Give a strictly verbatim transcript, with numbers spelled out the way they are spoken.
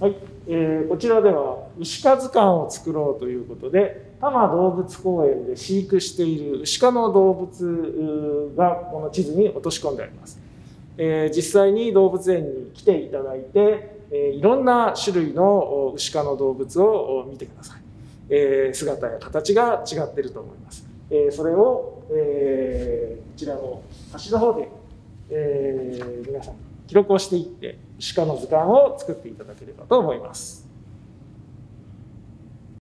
はい、えー、こちらでは牛科図鑑を作ろうということで、多摩動物公園で飼育している牛科の動物がこの地図に落とし込んであります。えー、実際に動物園に来ていただいて、えー、いろんな種類の牛科の動物を見てください。えー、姿や形が違っていると思います。えー、それを、えー、こちらの端の方で、えー、皆さん記録をしていって、鹿の図鑑を作っていただければと思います。